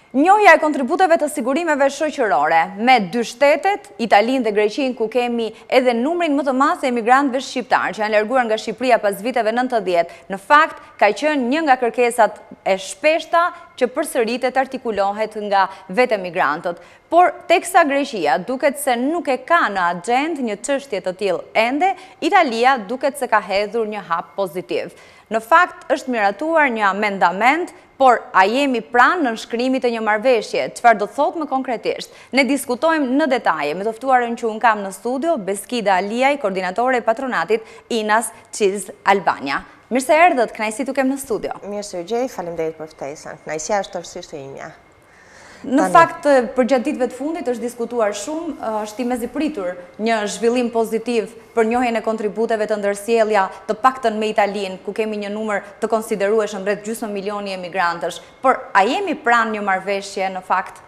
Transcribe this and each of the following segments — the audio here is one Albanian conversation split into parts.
Njohja e kontributeve të sigurimeve shoqërore me dy shtetet, Italinë dhe Greqinë, ku kemi edhe numrin më të madh të emigrantëve shqiptar që janë larguar nga Shqipëria pas viteve 90, në fakt ka qenë një nga kërkesat e shpeshta që përsëritet artikulohet nga vetë emigrantët. Por teksa Greqia duket se nuk e ka në agjendë një çështje të tillë ende, Italia duket se ka hedhur një hap pozitiv. Në fakt është miratuar një amendament, por a jemi pranë në nënshkrimit të një marrëveshje? Çfarë do thotë më konkretisht? Ne diskutojmë në detaje me të ftuarën që unë kam në studio, Beskida Aliaj, koordinatore e patronatit Inas Qiz Albania. Mirë se erdhët, kënaqësi t'ju kem në studio. Mirë se u gjej, faleminderit për ftesën. Kënaqësia është tërësisht e imja. Në fakt, përgjatë ditëve të fundit është diskutuar shumë, është i mezipritur një zhvillim pozitiv për njohjen e kontributeve të ndërsjellja të paktën me Italinë, ku kemi një numër të konsiderueshëm rreth gjysmë milioni emigrantësh. Por a jemi pranë një marrëveshje në fakt?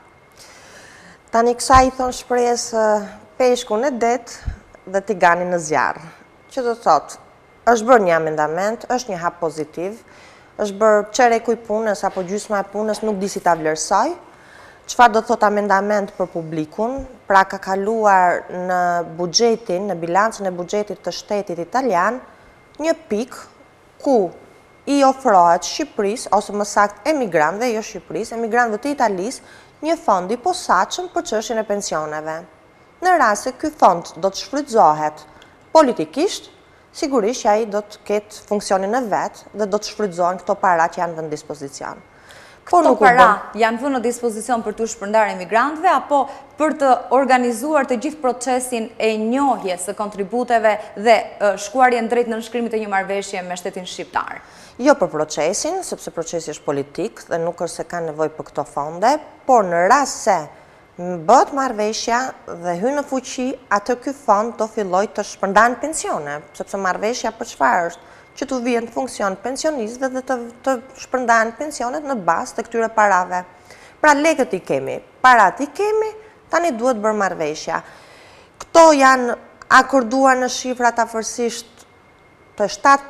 Tani kësaj i thon shprehjes peshku në det dhe tiganin në zjarr. Që do thotë, është bërë një amendament, është një hap pozitiv, është bërë çereku i punës apo gjysma e punës, nuk di si ta vlerësoj. Çfarë do thot amendament për publikun, pra ka kaluar në buxhetin, në bilancën e buxhetit të shtetit italian, një pikë ku i ofrohet Shqipërisë, ose më saktë emigrantëve, jo Shqipërisë, emigrantëve të Italisë, një fond i posaçëm për çështjen e pensioneve. Në rast se ky fond do të shfrytëzohet politikisht, sigurisht që ai do të ketë funksionin e vet dhe do të shfrytëzohen këto para që janë vënë në dispozicion. Këto para janë vënë në dispozicion për të shpërndarë emigrantëve apo për të organizuar të gjithë procesin e njohjes së kontributeve dhe shkuarjen drejt nënshkrimit të një marrëveshje me shtetin shqiptar? Jo për procesin, sepse procesi është politik dhe nuk është se ka nevojë për këto fonde, por në rast se bëhet marrëveshja dhe hyn në fuqi, atë ky fond do fillojë të shpërndan pensione, sepse marrëveshja për çfarë është? Që të vjen të funksion pensionistëve dhe të shpërndahen pensionet në bazë të këtyre parave. Pra lekët i kemi, parat i kemi, tani duhet bërë marrëveshja. Këto janë akorduar në shifrat afërsisht të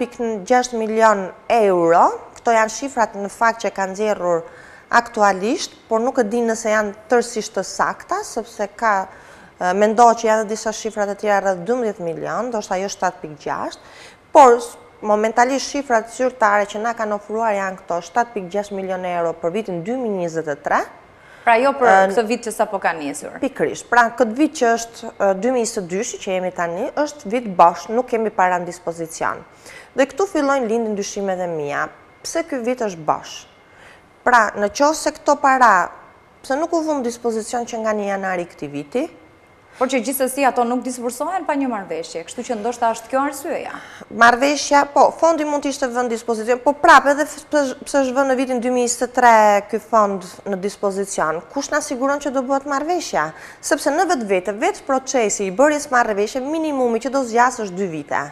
7.6 milion euro. Këto janë shifrat në fakt që kanë nxjerrur aktualisht, por nuk e di nëse janë tërësisht të sakta, sepse mendoj që janë disa shifrat e tjera rreth 12 milion, ndoshta jo 7.6, por momentalisht shifrat zyrtare që na kanë ofruar janë këto 7.6 milion euro për vitin 2023. Pra jo për këtë vit që sapo ka nisur. Pikërisht. Pra këtë vit që është 2022 që jemi tani, është vit bosh, nuk kemi para në dispozicion. Dhe këtu fillojnë lindin dyshimet e mia. Pse ky vit është bosh? Pra, në qoftë se këto para, pse nuk u vënë në dispozicion që nga 1 janari këtij viti? Por që gjithsesi ato nuk disbursohen pa një marrëveshje, kështu që ndoshta është kjo arsyeja. Marrëveshja, po, fondi mund të ishte vënë në dispozicion, po prapë edhe pse është vënë në vitin 2023 ky fond në dispozicion, kush na siguron që do bëhet marrëveshja? Sepse në vetë procesi i bërjes marrëveshje minimumi që do zgjasë është 2 vite.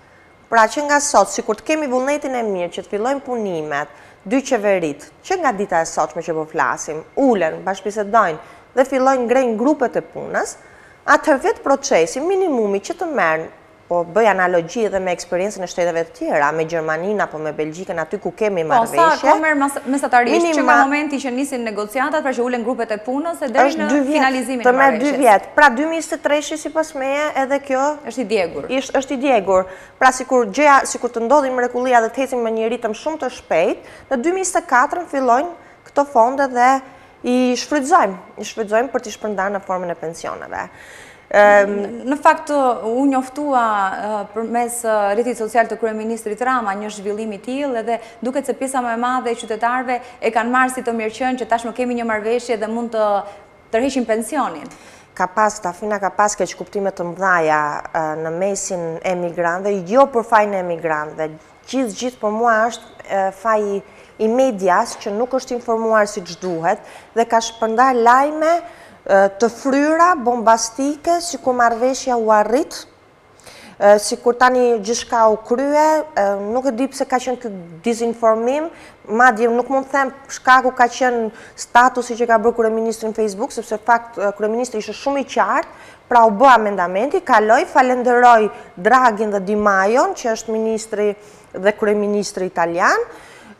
Pra që nga sot, sikur të kemi vullnetin e mirë që të fillojnë punimet, 2 qeverit, që nga dita e sotme që po flasim, ulen, bashkëbisedojnë dhe fillojnë ngrejnë grupet e punës, atër vetë procesi, minimumi që të merë, po bëj analogji edhe me eksperiencën e shteteve të tjera, me Gjermaninë apo me Belgjikën, aty ku kemi marrëveshje. Po, sa merë mesatarisht që nga momenti që nisin negociatat, pra që ulen grupet e punës, e deri në finalizimin e marrëveshjes. Të merë 2 vjetë. Pra 2023 si pas meje, edhe kjo është i djegur. Është i djegur. Pra sikur të ndodhin mrekullia dhe të ecim me një ritëm shumë të shpejt, në 2024 fillojnë këto fonde dhe i shfrytëzojmë për t'i shpërndarë në formën e pensioneve. Në fakt, u njoftua përmes rrjetit social të kryeministrit Rama një zhvillim i tillë edhe duket se pjesa më e madhe e qytetarëve e kanë marrë si të mirëqenë që tashmë kemi një marrëveshje dhe mund të tërheqin pensionin. Tafina ka pas keq kuptime të mëdha në mesin e emigrantëve, jo për fajin e emigrantëve. Gjithë për mua është faji i medias që nuk është informuar si që duhet dhe ka shpërndar lajme të fryra, bombastike, si ku marrëveshja u arrit, si kur tani gjithçka u krye, nuk e di pse ka qenë këtë dizinformim, madje nuk mund të them shkaku ka qenë statusi që ka bërë kryeministri në Facebook, sepse fakt kryeministri ishte shumë i qartë, pra u bë amendamenti, kaloi, falenderoj Draghin dhe Di Maion, që është ministri dhe kryeministri italian,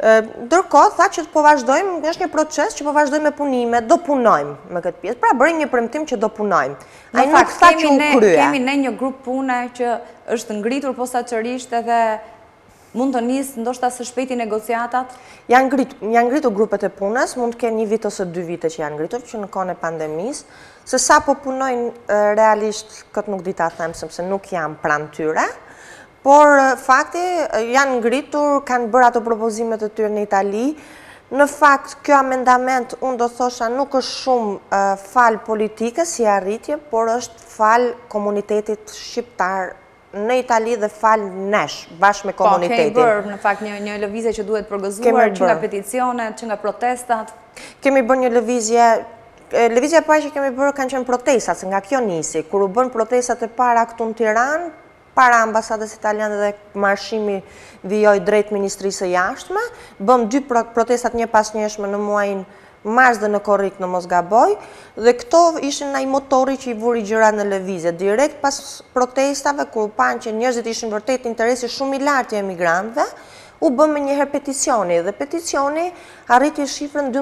Ndërkohë, tha që po vazhdojmë, është një proces që po vazhdojmë me punime, do punojmë me këtë pjesë. Pra bëri një premtim që do punojmë. Ai nuk tha që u krye. Kemi ne një grup pune që është ngritur posaçërisht edhe mund të nisë ndoshta së shpejti negociatat? Janë ngritur grupet e punës, mund të kenë 1 vit ose 2 vite që janë ngritur, që në kohën e pandemisë. Se sa po punojnë realisht, këtë nuk di ta them, sepse nuk jam pranë tyre. Por fakti janë ngritur, kanë bërë ato propozimet e tyre në Itali. Në fakt, kjo amendament, unë do thosha, nuk është shumë fal politike si arritje, por është fal komunitetit shqiptar në Itali dhe fal nesh, bashkë me komunitetin. Po, kemi bërë në fakt një lëvizje që duhet përgëzuar, që nga peticionet, që nga protestat. Kemi bërë një lëvizje e parë që kemi bërë kanë qenë protestat, se nga kjo nisi. Kur u bën protestat e para këtu në Tiranë, para ambasadës italiane dhe marshimi vijoj drejt Ministrisë së Jashtme, bëm 2 protestat një pas njëshme në muajin mars dhe në korrik në Mosgaboj, dhe këto ishin ai motori që i vuri gjëra në lëvizje. Direkt pas protestave, kur panë që njerëzit ishin vërtet interesi shumë i lartë i emigrantëve, u bëm njëherë peticioni, dhe peticioni arriti shifrën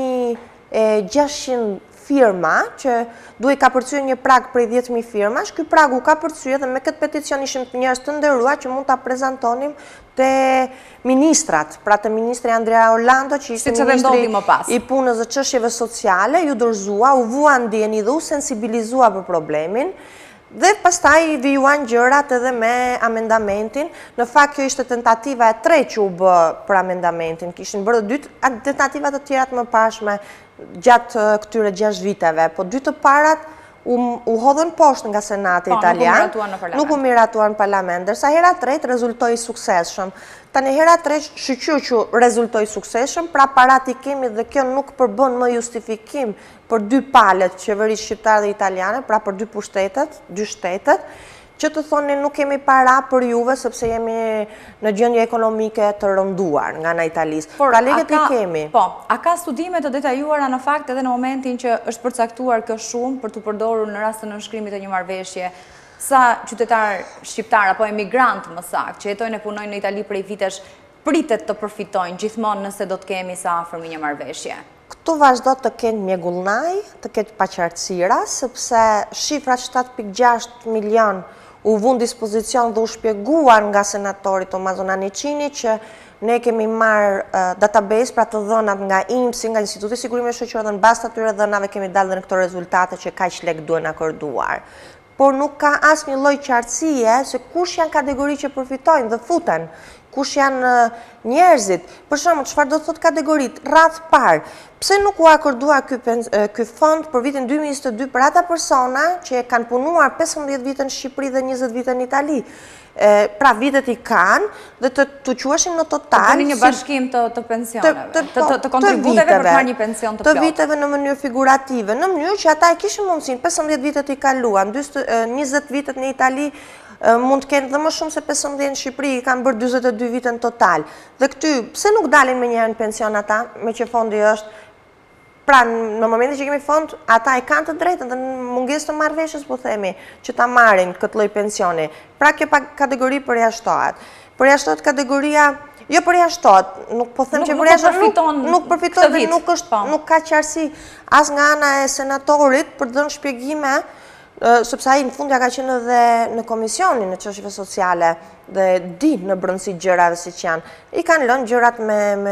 12.600 firma, që duhet ka përcyer një prag prej 10.000 firmash. Ky prag u ka përcyer dhe me këtë peticion ishim njerëz të nderuar që mund ta prezantonim te ministrat, pra te ministri Andrea Orlando, që ishte ministri i punës dhe çështjeve sociale, ju dorëzua, u vua ndjeni dhe u sensibilizua për problemin. Dhe pastaj vijuan gjërat edhe me amendamentin. Në fakt kjo ishte tentativa e tretë që u bë për amendamentin. Kishin bërë 2 tentativa të tjera të mëparshme gjatë këtyre 6 viteve, po 2 të parat u hodhën poshtë nga Senati italian, nuk u miratuan në parlament, ndërsa hera tretë rezultoi suksesshëm. Tani hera tretë shqyqyr që rezultoi suksesshëm, pra parat i kemi dhe kjo nuk përbën më justifikim për 2 palet qeverisë shqiptare dhe italiane, pra për 2 pushtetet, 2 shtetet, që të thonë nuk kemi para për juve sepse jemi në gjendje ekonomike të rënduar nga ana italisë. Pra legët i kemi. Po, a ka studime të detajuara në fakt edhe në momentin që është përcaktuar kjo shumë për të përdorur në rast të nënshkrimit të një marrëveshje, sa qytetar shqiptar apo emigrant më saktë që jetojnë e punojnë në Itali prej vitesh pritet të përfitojnë gjithmonë nëse do të kemi sa afërmi një marrëveshje? Këtu vazhdo të kenë mjegullnaj, të ketë paqartësira, sepse shifra 7.6 milion u vënë dispozicion dhe u shpjeguar nga senatori Tommaso Nannicini që ne kemi marrë database pra të dhënat nga INPS, nga Instituti i Sigurimit Shoqëror, dhe në bazë të atyre dhënave kemi dalë në këto rezultate që kaq lek duhen akorduar. Por nuk ka asnjë lloj qartësie se kush janë kategori që përfitojnë dhe futen, kush janë njerëzit. Për shembull, çfarë do thot kategoritë? Radh parë, pse nuk u akordua ky fond për vitin 2022 për ata persona që kanë punuar 15 vite në Shqipëri dhe 20 vite në Itali? Pra vitet i kanë dhe të quheshin në total... Të bëni një bashkim të pensioneve, të kontributeve për të marrë një pension të plotë. Të viteve në mënyrë figurative, në mënyrë që ata e kishin mundësinë 15 vitet i kaluan, 20 vitet në Itali, mund të kenë dhe më shumë se 15 në Shqipëri, kanë bërë 42 vite në total. Dhe këty, pse nuk dalin me njëherë në pension ata, me që fondi është, pra në momentin që kemi fond, ata e kanë të drejtën dhe në mungesë të marrëveshjes, po themi, që ta marrin këtë lloj pensioni. Pra kjo kategori përjashtohet. Përjashtohet kategoria, jo përjashtohet, nuk po them që përjashtohet, nuk përfiton dhe nuk ka qartësi as nga ana e senatorit për të dhënë shpjegime, sepse ai në fund ja ka qenë edhe në komisionin në çështjeve sociale dhe di në brendësi gjërave siç janë. I kanë lënë gjërat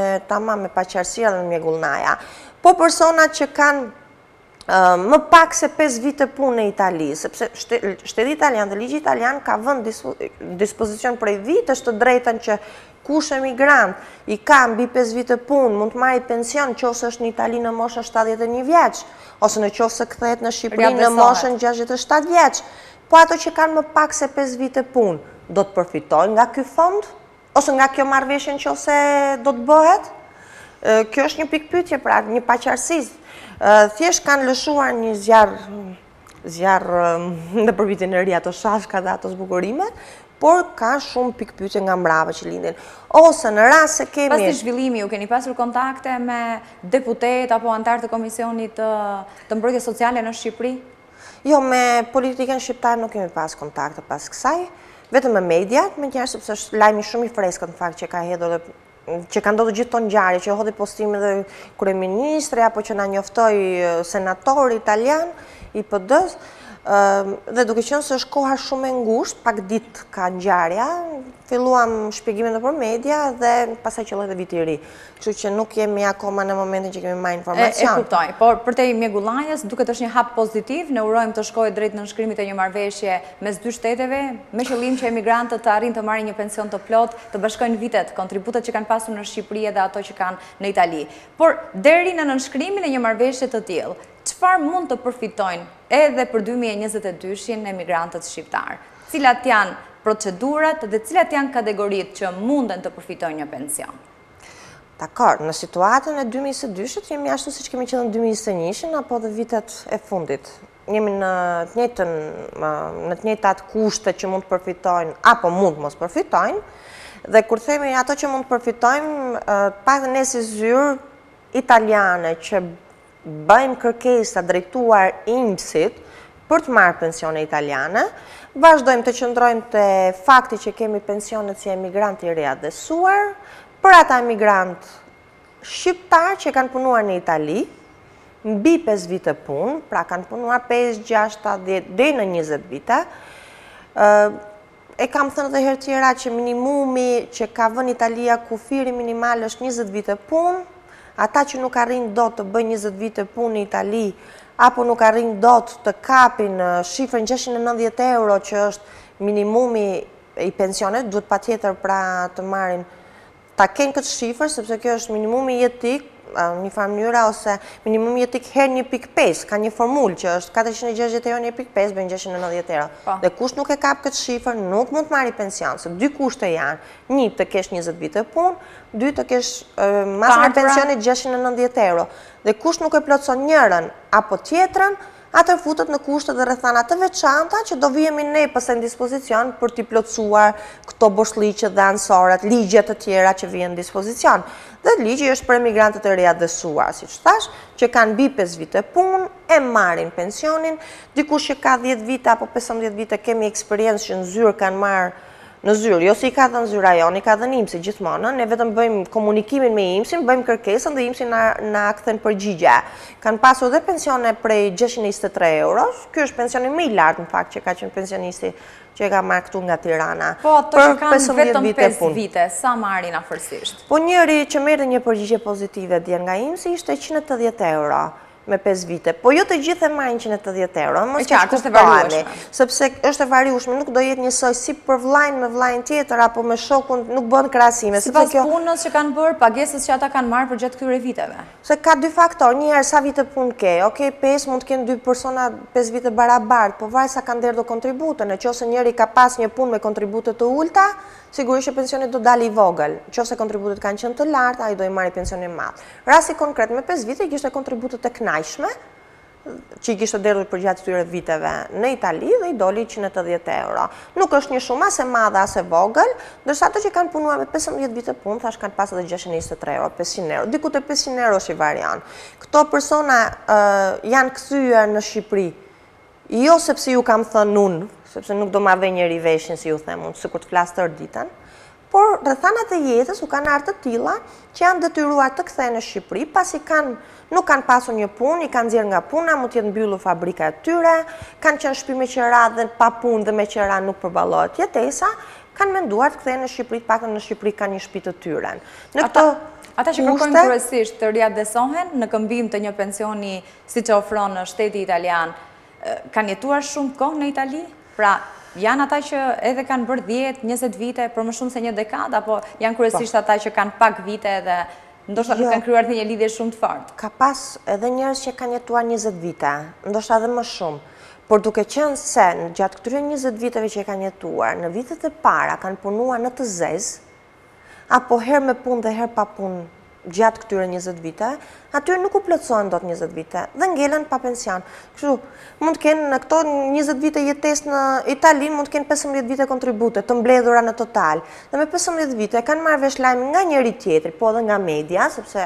me paqartësia dhe me mjegullnaja. Po personat që kanë më pak se 5 vite punë në Itali, sepse shteti italian dhe ligji italian ka vënë dispozicion prej vitesh të drejtën që kush emigrant i ka mbi 5 vite punë mund të marrë pension nëse është në Itali në moshën 71 vjeç, ose nëse kthehet në Shqipëri në moshën 67 vjeç. Po ato që kanë më pak se 5 vite punë, do të përfitojnë nga ky fond ose nga kjo marrëveshje nëse do të bëhet? Kjo është një pikë pyetje, pra një paqartësi. Thjesht kanë lëshuar një zjarr në për vitin e ri ato shashka dhe ato zbukurimet, por ka shumë pikë pyetje nga mbrapa që lindin. Ose në rast se kemi... Pas të zhvillimi, ju keni pasur kontakte me deputet apo antar të Komisionit të Mbrojtjes Sociale në Shqipëri? Jo, me politikën shqiptare nuk kemi pas kontakte pas kësaj, vetëm me mediat, me njerëz sepse është lajmi shumë i freskët në fakt që ka hedhur që ka ndodhur gjithë tonë ngjarje, që hodhi postime dhe kryeministri apo që na njoftoi senatori italian i PD-s, dhe duke qenë se është koha shumë e ngushtë, pak ditë ka ngjarja, filluam shpjegimin nëpër media dhe pastaj qelloi dhe viti i ri. Kështu që nuk jemi akoma në momentin që kemi marrë informacion. E kuptoj, por për te mjegullajës duket është një hap pozitiv, ne urojmë të shkojë drejt nënshkrimit e një marrëveshje mes dy shteteve, me qëllim që emigrantët të arrijnë të marrin një pension të plot, të bashkojnë vitet, kontributet që kanë pasur në Shqipëri dhe ato që kanë në Itali. Por deri në nënshkrimin e një marrëveshje të tillë, çfarë mund të përfitojnë edhe për 2022-shin emigrantët shqiptar? Cilat janë procedurat dhe cilat janë kategoritë që munden të përfitojnë një pension? Dakor, në situatën e 2022-shit jemi ashtu siç kemi qenë në 2021-shin apo dhe vitet e fundit. Jemi në të njëjtat kushte që mund të përfitojnë apo mund mos përfitojnë, dhe kur themi ato që mund të përfitojnë, paktën ne si zyrë italiane që bëjmë kërkesa drejtuar INPS-it për të marrë pensione italiane, vazhdojmë të qëndrojmë te fakti që kemi pensionet si emigrantë i riadhesuar, për ata emigrant shqiptar që kanë punuar në Itali, mbi 5 vite punë, pra kanë punuar 5, 6, 7, 10, deri në 20 vite. E kam thënë edhe herë tjera që minimumi që ka vënë Italia kufiri minimal është 20 vite punë. Ata që nuk arrin dot të bëjnë 20 vite punë në Itali, apo nuk arrin dot të kapin shifrën 690 euro që është minimumi i pensionet, duhet patjetër pra të marrin ta kenë këtë shifër, sepse kjo është minimumi jetik, një farë mënyra, ose minimumi jetik herë 1.5, ka një formulë që është 460 euro 1.5 bën 690 euro. Dhe kush nuk e kap këtë shifër, nuk mund të marrë pension, se dy kushte janë, një të kesh 20 vite punë, dy të kesh masën e pensionit 690 euro. Dhe kush nuk e plotson njërën apo tjetrën, atë futet në kushte dhe rrethana të veçanta që do vijemi ne pastaj në dispozicion për t'i plotësuar këto boshllliqe dhe ansorat, ligjet të tjera që vijnë në dispozicion. Dhe ligji është për emigrantët e riadhesuar, siç thash, që kanë mbi 5 vite punë, e marrin pensionin, dikush që ka 10 vite apo 15 vite kemi eksperiencë që në zyrë kanë marrë në zyrë, jo si i ka dhënë zyra jonë, i ka dhënë INPS-i gjithmonë, ne vetëm bëjmë komunikimin me INPS-in, bëjmë kërkesën dhe INPS-i na kthen përgjigje. Kanë pasur dhe pensione prej 623 euros, ky është pensioni më i lartë në fakt që ka qenë pensionisti që e ka marrë këtu nga Tirana. Po ato që kanë vetëm 5 vite, sa marrin afërsisht? Po njëri që merrte një përgjigje pozitive dje nga INPS-i ishte 180 euro me 5 vite, po jo të gjithë e marrin 180 euro, mos që shkuftani, sepse është e variushme, nuk do jetë njësoj si për vllajën me vllajën tjetër, apo me shokun, nuk bën krahasime. Sipas punës që kanë bërë, pagesës që ata kanë marrë për gjatë këtyre viteve. Se ka dy faktor, njëherë sa vite punë ke, okej, 5 mund të kenë dy persona 5 vite barabartë, po vaj sa kanë derë do kontribute, nëse njëri ka pas një punë me kontribute të ulta, sigurisht që pensionit do dali i vogël. Nëse kontributet kanë qenë të larta, ai do i marrë pensionin e madh. Rasti konkret me 5 vite kishte kontributet të kënaqshme, që i kishte derur për gjatë këtyre viteve në Itali dhe i doli 180 euro. Nuk është një shumë as e madhe as e vogël, ndërsa ato që kanë punuar me 15 vite punë, thash kanë pasur edhe 623 euro, 500 euro. Diku te 500 euro është i varian. Këto persona janë kthyer në Shqipëri, jo sepse ju kam thënë unë, sepse nuk do ma vej njëri veshin si ju them unë, sikur të flas tërë ditën, por rrethanat e jetës u kanë ardhur të tilla që janë detyruar të kthehen në Shqipëri pasi nuk kanë pasur një punë, i kanë nxjerrë nga puna, mund të jetë mbyllur fabrika e tyre, kanë qenë shtëpi me qira dhe pa punë dhe me qira nuk përballohet jetesa, kanë menduar të kthehen në Shqipëri, paktën në Shqipëri kanë një shtëpi të tyre. Ata që kërkojnë kryesisht të riadhesohen në këmbim të një pensioni siç e ofron shteti italian, kanë jetuar shumë kohë në Itali? Pra, janë ata që edhe kanë bërë 10, 20 vite, për më shumë se një dekadë, apo janë kryesisht ata që kanë pak vite dhe ndoshta nuk kanë krijuar një lidhje shumë të fortë? Ka pas edhe njerëz që kanë jetuar 20 vite, ndoshta edhe më shumë. Por duke qenë se në gjatë këtyre 20 viteve që kanë jetuar, në vitet e para kanë punuar në të zezë, apo herë me punë dhe herë pa punë gjatë këtyre 20 vite, atyre nuk u plotësohen dot 20 vite dhe ngelen pa pension. Kështu, mund të kenë në këto 20 vite jetesë në Itali, mund të kenë 15 vite kontribute të mbledhura në total. Dhe me 15 vite kanë marrë vesh lajmin nga njëri tjetri, po edhe nga media, sepse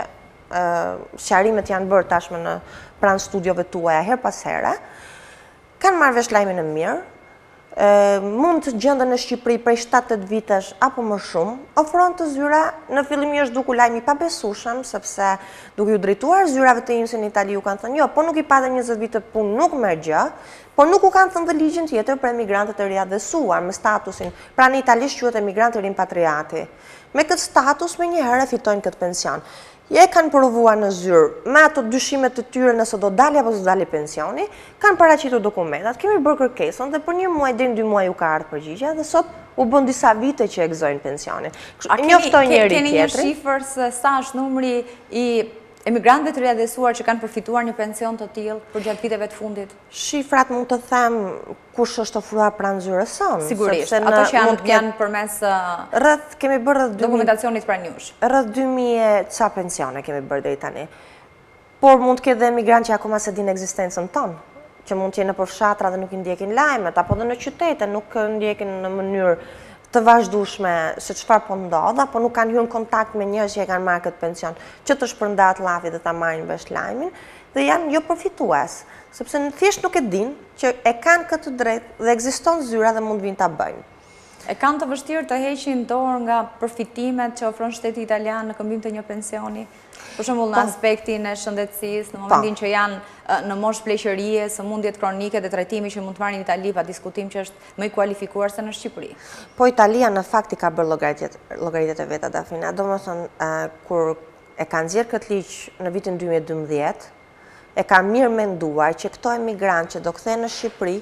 sqarimet janë bërë tashmë në pranë studiove tuaja her pas here. Kanë marrë vesh lajmin e mirë, mund të gjenden në Shqipëri prej 7-8 vitesh apo më shumë, ofron të zyra në fillim është duku lajmi pa besueshëm, sepse duke ju drejtuar zyrave të imsit në Itali u kanë thënë jo, po nuk i patë 20 vite punë nuk merr gjë, por nuk u kanë thënë dhe ligjin tjetër për emigrantët e riadhesuar me statusin, pra në italisht quhet emigrant rimpatriati. Me këtë status me njëherë fitojnë këtë pension. Je kanë provuar në zyrë, me ato dyshimet të tyre nëse do dali apo do dali pensioni, kanë paraqitur dokumentat, kemi bërë kërkesën dhe për 1 muaj deri në 2 muaj u ka ardhur përgjigje dhe sot u bën disa vite që e gëzojnë pensionin. Njoftoj njëri tjetrin. Keni një shifër se sa është numri i emigrantëve të riadhesuar që kanë përfituar një pension të tillë për gjatë viteve të fundit? Shifrat mund të them kush është ofruar pranë zyrës sonë. Sigurisht, ato që janë përmes rreth kemi bërë dokumentacionit pranë jush. Rreth 2000 ca pensione kemi bërë deri tani. Por mund të ketë dhe emigrantë që akoma se dinë ekzistencën tonë, që mund të jenë në fshatra dhe nuk i ndjekin lajmet, apo dhe në qytete nuk ndjekin në mënyrë të vazhdueshme se çfarë po ndodh, apo nuk kanë hyrë në kontakt me njerëz që e kanë marrë këtë pension, që të shpërndahet llafi dhe ta marrin vesh lajmin, dhe janë jo përfitues, sepse thjesht nuk e dinë që e kanë këtë drejtë dhe ekziston zyra dhe mund vinë ta bëjnë. E kanë të vështirë të heqin dorë nga përfitimet që ofron shteti italian në këmbim të një pensioni? Për shembull në aspektin e shëndetësisë, në momentin që janë në moshë pleqërie, sëmundjet kronike dhe trajtimi që mund të marrin në Itali, pa diskutim që është më i kualifikuar se në Shqipëri. Po Italia në fakt i ka bërë llogaritjet e veta Dafina. Domethënë kur e kanë nxjerrë këtë ligj në vitin 2012, e ka mirë menduar që këto emigrantë që do kthehen në Shqipëri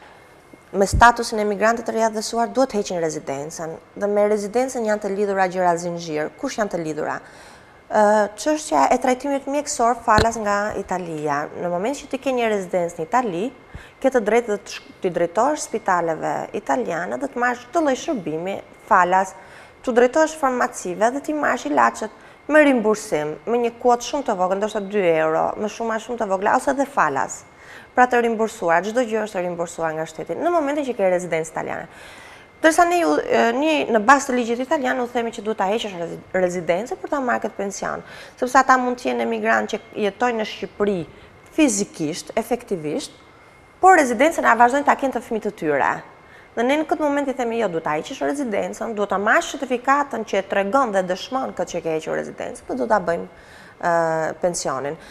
me statusin e emigrantit të riadhesuar duhet heqin rezidencën. Dhe me rezidencën janë të lidhura gjëra zinxhir. Kush janë të lidhura? Çështja e trajtimit mjekësor falas nga Italia. Në moment që ti ke një rezidencë në Itali, ke të drejtë të të drejtohesh spitaleve italiane dhe të marrësh çdo lloj shërbimi falas, të drejtohesh farmacive dhe ti marrësh ilaçet me rimbursim, me një kuotë shumë të vogël, ndoshta 2 euro, me shumë të vogla ose edhe falas. Pra të rimbursuar, çdo gjë është rimbursuar nga shteti në momentin që ke rezidencë italiane. Dërsa ne në bazë të ligjit italian u themi që duhet ta heqësh rezidencën për ta marrë këtë pension, sepse ata mund të jenë emigrantë që jetojnë në Shqipëri fizikisht, efektivisht, por rezidencën a vazhdojnë ta kenë të fëmijët të tyre. Dhe ne në këtë moment i themi jo, duhet ta heqësh rezidencën, duhet ta marrësh certifikatën që e tregon dhe dëshmon këtë që ke hequr rezidencën, dhe do ta bëjmë pensionin.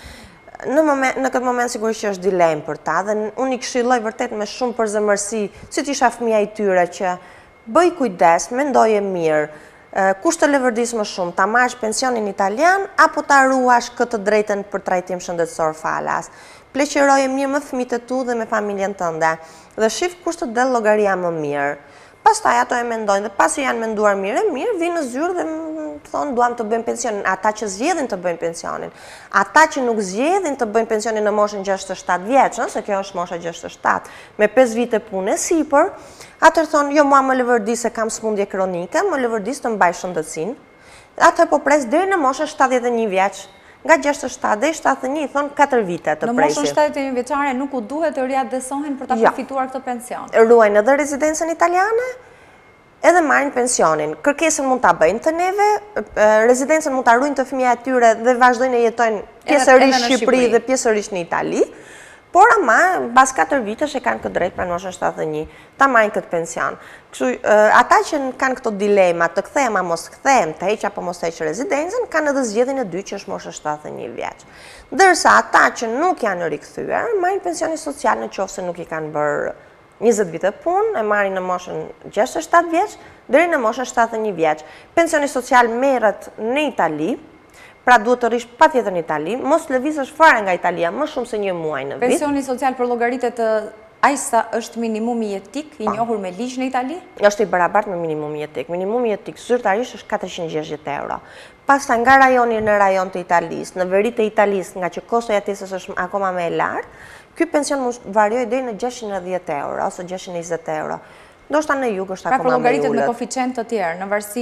Në këtë moment sigurisht që është dilemë për ta dhe unë i këshilloj vërtet me shumë përzemërsi, si t'isha fëmija i tyre që bëj kujdes, mendoje mirë, kush të levërdis më shumë, ta marrësh pensionin italian apo ta ruash këtë drejtën për trajtim shëndetësor falas. Pleqëroje mirë me fëmijët e tu dhe me familjen tënde dhe shif kush të del llogaria më mirë. Pastaj ato e mendojnë dhe pasi janë menduar mirë, vinë në zyrë dhe thonë duam të bëjmë pensionin. Ata që zgjedhin të bëjnë pensionin. Ata që nuk zgjedhin të bëjnë pensionin në moshën 67 vjeç, se kjo është mosha 67, me 5 vite punë sipër, atëherë thonë jo mua më lëvërdis se kam sëmundje kronike, më lëvërdis të mbaj shëndetësinë. Atëherë po pres deri në moshën 71 vjeç. Nga 67 dhe 71 thonë 4 vite të presin. Në moshën 71 vjeçare nuk u duhet të riadhesohen për ta përfituar këtë pension. Ruajnë edhe rezidencën italiane, edhe marrin pensionin. Kërkesën mund ta bëjnë të neve, rezidencën mund ta ruajnë të fëmijët e tyre dhe vazhdojnë të jetojnë pjesërisht në Shqipëri dhe pjesërisht në Itali. Por ama, pas 4 vitesh e kanë këtë drejt pra në moshën 71, ta marrin këtë pension. Kështu, ata që kanë këto dilema, të kthehem a mos kthehem, të heq apo mos heq rezidencën, kanë edhe zgjedhjen e dytë që është mosha 71 vjeç. Ndërsa ata që nuk janë rikthyer, marrin pensionin social nëse nuk i kanë bërë 20 vite punë, e marrin në moshën 67 vjeç deri në moshën 71 vjeç. Pensioni social merret në Itali. Pra duhet të rish patjetër në Itali, mos lëvizësh fare nga Italia më shumë se 1 muaj në vit. Pensioni social për llogaritet aq sa është minimumi jetik i njohur me ligj në Itali? Është i barabartë me minimumi jetik. Minimumi jetik zyrtarisht është 460 euro. Pastaj nga rajoni në rajon të Italisë, në veri të Italisë, nga që kosto i jetesës është akoma më e lartë, ky pension mund varojë deri në 610 euro ose 620 euro. Ndoshta në jug është akoma më i ulët. Pra për llogaritet me koeficient të tjerë, në varësi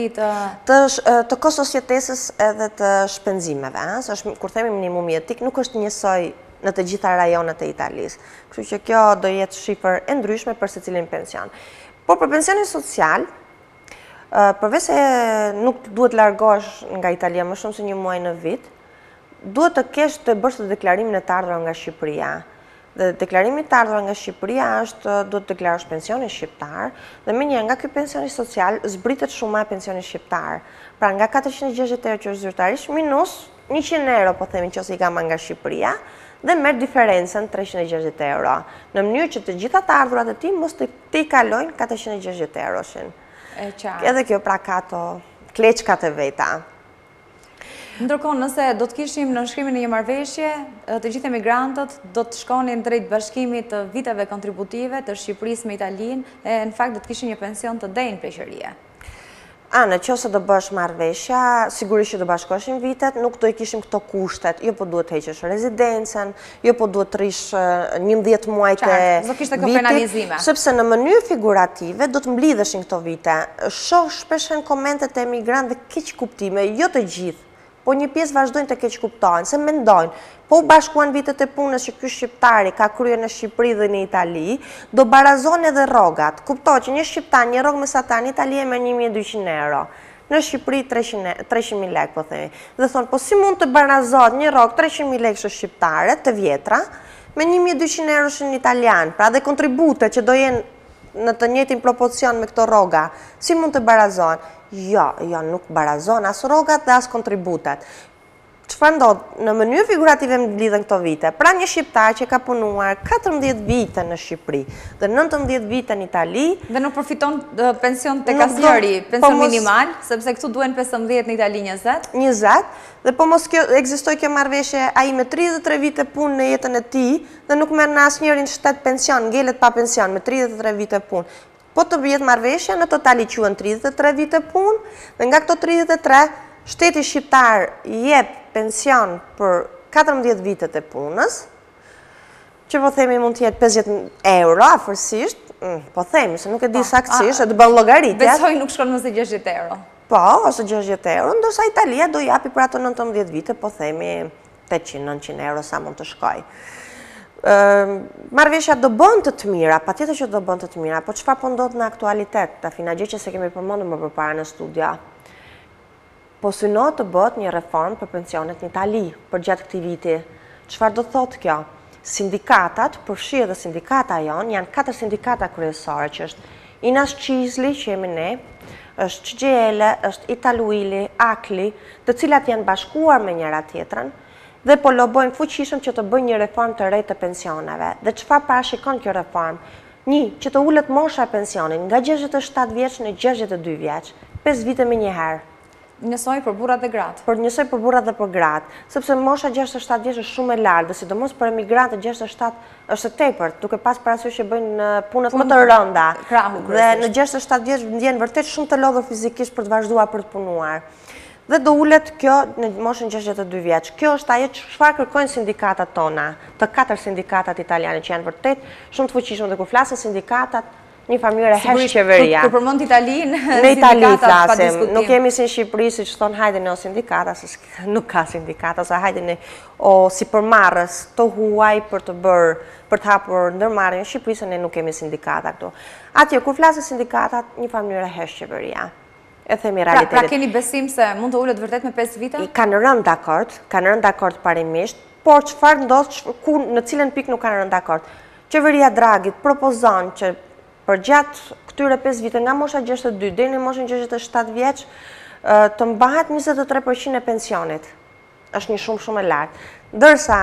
të kostos jetesës edhe të shpenzimeve, kur themi minimumi jetik nuk është njësoj në të gjitha rajonet e Italisë. Kështu që kjo do jetë shifër e ndryshme për secilin pension. Por për pensionin social, përveç se nuk duhet largohesh nga Italia më shumë se 1 muaj në vit, duhet të kesh të bësh të deklarimin e të ardhurave nga Shqipëria. Dhe deklarimi të ardhur nga Shqipëria duhet të deklarosh pensionin shqiptar dhe menjëherë nga ky pensioni social zbritet shuma e pensionit shqiptar. Pra nga 460 euro që është zyrtarisht minus 100 euro po themi nëse i ka marrë nga Shqipëria dhe merr diferencën 360 euro. Në mënyrë që të gjitha të ardhurat e tij mos të i kalojnë 460 euroshin. E qartë. Edhe kjo pra ka ato kleçkat e veta. Ndërkohë, nëse do të kishim në nënshkrimin e një marrëveshje, të gjithë emigrantët do të shkonin drejt bashkimit të viteve kontributive të Shqipërisë me Italinë, e në fakt do të kishin një pension të denjë pleqërie. Në qoftë do bësh marrëveshja, sigurisht që do bashkoheshin vitet, nuk do i kishim këto kushtet, jo po duhet të heqësh rezidencën, jo po duhet të rish 11 muaj të do kishte këto penalizime. Sepse në mënyrë figurative do të mblidheshin këto vite. Shoh shpeshen komentet e emigrantëve keq kuptime, jo të gjithë. Po një pjesë vazhdojnë të keq kuptojnë, se mendojnë, po u bashkuan vitet e punës që ky shqiptari ka kryer në Shqipëri dhe në Itali, do barazon edhe rrogat. Kuptoj që një shqiptar, një rrogë mesatar në Itali e merr 1200 euro. Në Shqipëri 300.000 lekë, po themi. Dhe thonë, po si mund të barazohet një rrogë 300.000 lekë shqiptare të vjetra me 1200 euro në italian, pra dhe kontributet që do jenë në të njëjtin propocion me këto rroga, si mund të barazohen? Jo, nuk barazon as rrogat dhe as kontributet. Çfarë ndodh? Në mënyrë figurative mblidhen këto vite. Pra një shqiptar që ka punuar 14 vite në Shqipëri dhe 19 vite në Itali dhe nuk përfiton pension tek asnjëri, pension minimal, sepse këtu duhen 15 në Itali 20. Dhe po mos ekzistoj kjo marrëveshje, ai me 33 vite punë në jetën e tij dhe nuk merr në asnjërin shtet pension, ngelet pa pension me 33 vite punë. Po të bëhet marrëveshja, në total i quhen 33 vite punë, dhe nga këto 33, shteti shqiptar jep pension për 14 vitet e punës, që po themi mund të jetë 50 euro, afërsisht, po themi, se nuk e di saktësisht, e të bën llogaritje. Besoj nuk shkon më se 60 euro. Po, ose 60 euro, ndërsa Italia do japi për ato 19 vite, po themi 800-900 euro sa mund të shkoj. Marrëveshja do bën të mira, patjetër që do bën të mira, po çfarë po ndodh në aktualitet? Tafina gjë që se kemi përmendur më përpara në studia. Po synohet të bëhet një reformë për pensionet në Itali për gjatë këtij viti. Çfarë do thotë kjo? Sindikatat, përfshi edhe sindikata jonë, janë 4 sindikata kryesore, që është Inas Qizli, që jemi ne, është CGL, është Italuili, Akli, të cilat janë bashkuar me njëra tjetrën, dhe po lobojnë fuqishëm që të bëjnë një reformë të re të pensioneve. Dhe çfarë parashikon kjo reformë? Një, që të ulet mosha e pensionit nga 67 vjeç në 62 vjeç, 5 vite me një herë. Njësoj për burrat dhe gratë. Njësoj për burrat dhe për gratë, sepse mosha 67 vjeç është shumë e lartë, dhe sidomos për emigrantë 67 është tepërt, duke pas parasysh që bëjnë punët më të rënda. Dhe në 67 vjeç ndjen vërtet shumë të lodhur fizikisht për të vazhduar për të punuar. Dhe do ulet kjo në moshën 62 vjeç. Kjo është ajo çfarë kërkojnë sindikatat tona, të 4 sindikatat italiane që janë vërtet shumë të fuqishëm, dhe kur flasin sindikatat, një familje hesh qeveria. Kur përmend Italinë, në Itali flasim, nuk jemi si në Shqipëri, siç thon hajde ne o sindikata, se nuk ka sindikata, ose hajde ne o si përmarrës të huaj për të hapur ndërmarrjen në Shqipëri, se ne nuk kemi sindikata këtu. Atje kur flasin sindikatat, një familje hesh qeveria. E themi realitetit. Pra keni besim se mund të ulet vërtet me 5 vite? Kanë rënë dakord parimisht, por çfarë ndodh, në cilën pikë nuk kanë rënë dakord? Qeveria Draghit propozon që për gjatë këtyre 5 vite nga mosha 62 deri në moshën 67 vjeç të mbahet 23% e pensionit. Është një shumë e lartë. Ndërsa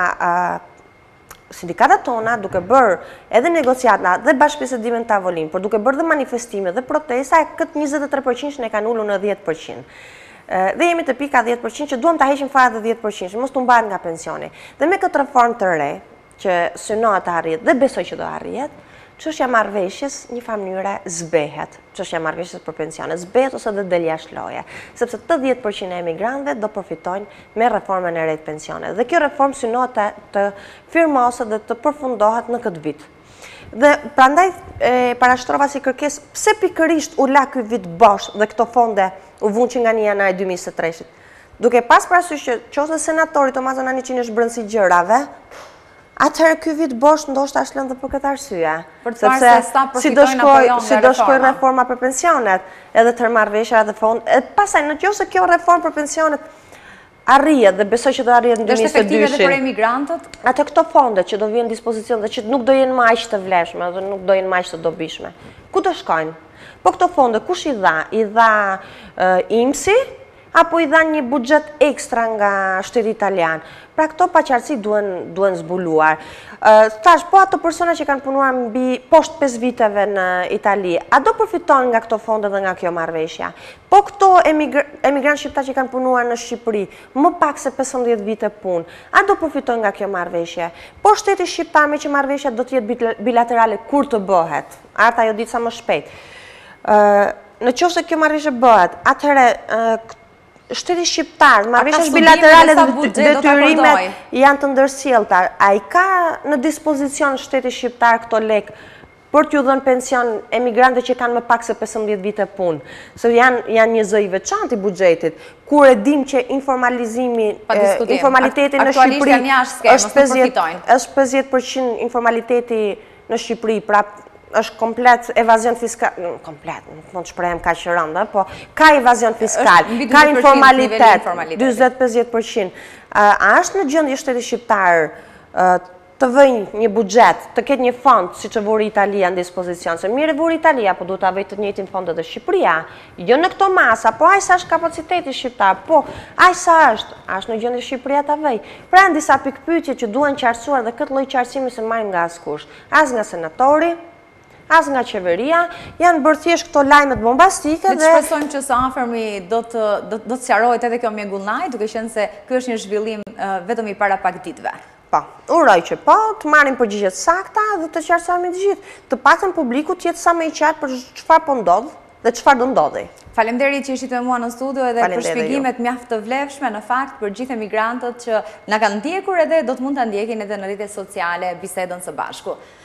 sindikatat tona, duke bërë edhe negociata dhe bashkëbisedime në tavolinë, por duke bërë dhe manifestime dhe protesta, këtë 23% ne kanë ulur në 10%. Dhe jemi të pika 10% që duam ta heqim fare dhe 10%, mos të mbahet nga pensioni. Dhe me këtë reformë të re, që synohet të arrihet dhe besoj që do arrihet, çështja marrëveshjes një mënyre zbehet. Çështja marrëveshjes për pensione zbehet ose do del jashtë loje, sepse të 10% e emigrantëve do përfitojnë me reformën e re të pensioneve. Dhe kjo reformë synohet të firmoset dhe të përfundohet në këtë vit. Dhe prandaj parashtrova si kërkesë pse pikërisht u la ky vit bosh dhe këto fonde u vunë që nga 1 janari 2023. Duke pas parasysh që qoftë senatori Tomaso Naniçi është brëndësi gjërave, atëherë ky vit bosh ndoshta është lënë dhe për këtë arsye. Për të parë se sa përfitojnë apo jo si do shkojë reforma për pensionet, edhe të marrëveshja dhe fond. Pastaj nëse kjo reformë për pensionet arrijet dhe besoj që do arrijet në 2022. Dhe është efektive dhe për emigrantët? Atë këto fonde që do vjen në dispozicion dhe që nuk do jenë më aq të vlefshme dhe nuk do jenë më aq të dobishme. Ku do shkojnë? Po këto fonde kush i dha? I dha IMSI apo i dha një buxhet ekstra nga shteti italian? Pra këto paqartësi duhen zbuluar. Thash, po ato persona që kanë punuar mbi poshtë 5 viteve në Itali, a do përfitojnë nga këto fonde dhe nga kjo marrëveshja? Po këto emigrantë shqiptar që kanë punuar në Shqipëri, më pak se 15 vite punë, a do përfitojnë nga kjo marrëveshje? Po shteti shqiptar me që marrëveshja do të jetë bilaterale kur të bëhet? Arta jo ditë sa më shpejt. Në qoftë se kjo marrëveshje bëhet, atëherë shteti shqiptar, marrëveshjes bilaterale dhe detyrimet janë të ndërsjellta. A i ka në dispozicion shteti shqiptar këto lek për t'ju dhënë pension emigrante që kanë më pak se 15 vite punë? Se janë një zë i veçantë i buxhetit, kur e dim që informalitetin në Shqipëri është 50% informaliteti në Shqipëri, pra është komplet evazion fiskal, komplet, nuk mund të shprehem ka që rënda, po ka evazion fiskal, ka informalitet, 20-50%. A është në gjendje shteti shqiptar të vëjnë një buxhet, të ketë një fond, si që vuri Italia në dispozicion, se mirë vuri Italia, po du të avejtë të njëjtin fondet dhe Shqipëria, jo në këto masa, po ajsa është kapaciteti shqiptar, po ajsa është në gjendje Shqipëria të avej. Pra në disa pikpyetje që duhen qartësuar dhe këtë lloj qartësimi se marrim nga askush, as nga senatori, as nga qeveria, janë bërë thjesht këto lajmet bombastike dhe... Ne të shpresojmë që së afërmi do të sqarohet edhe kjo mjegullnaj, duke qenë se kjo është një zhvillim vetëm i para pak ditëve. Po, uroj që po, të marrim përgjigjet sakta dhe të qartësohemi të gjithë. Të paktën publiku të jetë sa më i qartë për çfarë po ndodh dhe çfarë do ndodhi. Faleminderit që ishit me mua në studio edhe për shpjegimet mjaft të vlefshme në fakt për gjithë emigrantët që na kanë ndjekur edhe do të mund ta ndjekin edhe në rrjetet sociale bisedën së bashku.